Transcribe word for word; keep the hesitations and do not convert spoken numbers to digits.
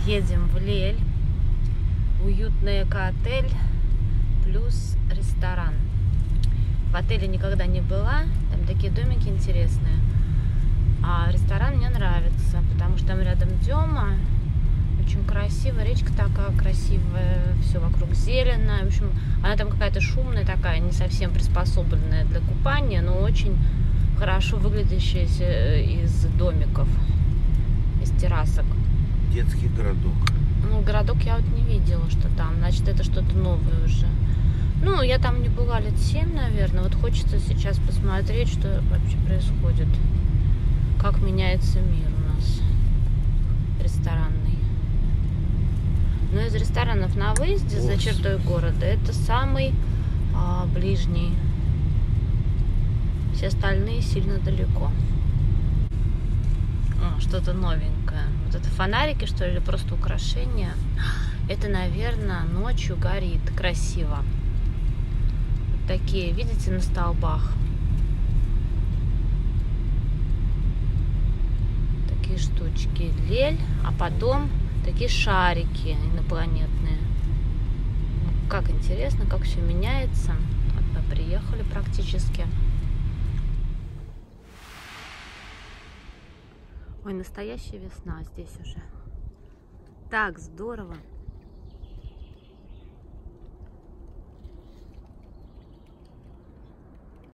Едем в Лель, уютный эко-отель плюс ресторан. В отеле никогда не была, там такие домики интересные. А ресторан мне нравится, потому что там рядом Дема, очень красиво, речка такая красивая, все вокруг зелено. В общем, она там какая-то шумная такая, не совсем приспособленная для купания, но очень хорошо выглядящая из домиков, из террасок. Детский городок. Ну, городок я вот не видела, что там. Значит, это что-то новое уже. Ну, я там не была лет семь, наверное. Вот хочется сейчас посмотреть, что вообще происходит. Как меняется мир у нас ресторанный. Но из ресторанов на выезде за чертой города это самый а, ближний. Все остальные сильно далеко. О, что-то новенькое. Вот это фонарики, что ли, или просто украшения. Это, наверное, ночью горит красиво. Вот такие, видите, на столбах. Такие штучки. Лель, а потом такие шарики инопланетные. Как интересно, как все меняется. Вот мы приехали практически. Ой, настоящая весна здесь уже. Так здорово.